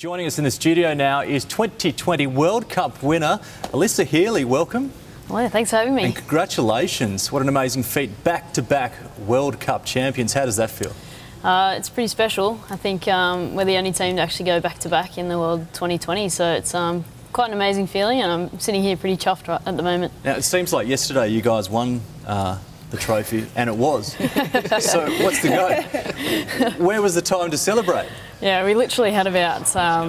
Joining us in the studio now is 2020 World Cup winner Alyssa Healy. Welcome. Well, thanks for having me. And congratulations. What an amazing feat. Back-to-back World Cup champions. How does that feel? It's pretty special. I think we're the only team to actually go back-to-back in the World 2020, so it's quite an amazing feeling, and I'm sitting here pretty chuffed right at the moment. Now, it seems like yesterday you guys won the trophy, and it was. So what's the go? Where was the time to celebrate? Yeah, we literally had about,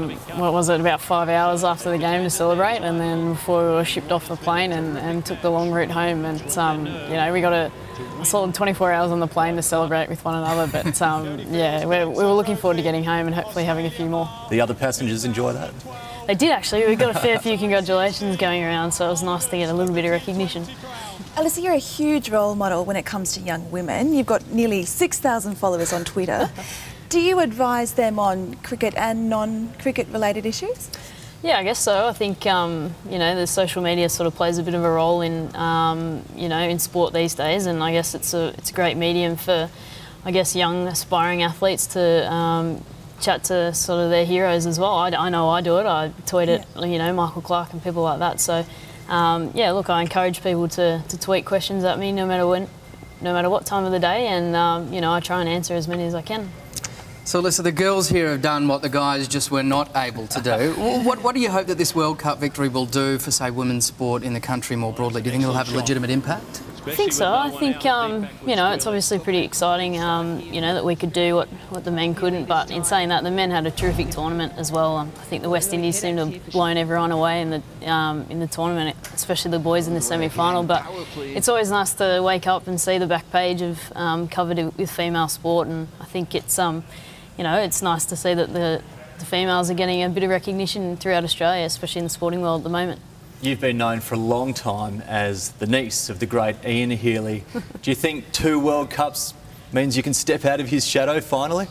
about 5 hours after the game to celebrate, and then before we were shipped off the plane and took the long route home. And, you know, we got a solid 24 hours on the plane to celebrate with one another. But, yeah, we were looking forward to getting home and hopefully having a few more. The other passengers enjoy that? They did, actually. We got a fair few congratulations going around, so it was nice to get a little bit of recognition. Alyssa, you're a huge role model when it comes to young women. You've got nearly 6,000 followers on Twitter. Do you advise them on cricket and non-cricket related issues? Yeah, I guess so. I think, you know, the social media sort of plays a bit of a role in, you know, in sport these days, and I guess it's a great medium for, I guess, young aspiring athletes to chat to sort of their heroes as well. I know I do it. I tweet at, you know, Michael Clark and people like that. So, yeah, look, I encourage people to tweet questions at me no matter when, no matter what time of the day, and, you know, I try and answer as many as I can. So, Alyssa, the girls here have done what the guys just were not able to do. What do you hope that this World Cup victory will do for, say, women's sport in the country more broadly? Do you think it'll have a legitimate impact? I think so. I think, you know, it's obviously pretty exciting, you know, that we could do what the men couldn't. But in saying that, the men had a terrific tournament as well. I think the West Indies seemed to have blown everyone away in the tournament, especially the boys in the semi-final. But it's always nice to wake up and see the back page of covered with female sport, and I think it's you know, it's nice to see that the females are getting a bit of recognition throughout Australia, especially in the sporting world at the moment. You've been known for a long time as the niece of the great Ian Healy. Do you think 2 World Cups means you can step out of his shadow finally?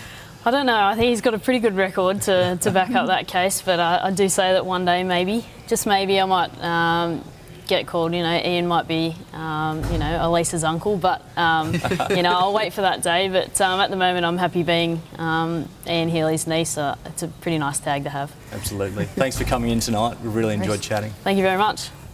I don't know. I think he's got a pretty good record to back up that case, but I do say that one day maybe, just maybe, I might get called. You know, Ian might be, you know, Alyssa's uncle, but, you know, I'll wait for that day. But at the moment, I'm happy being Ian Healy's niece. So it's a pretty nice tag to have. Absolutely. Thanks for coming in tonight. We really enjoyed chatting. Thank you very much.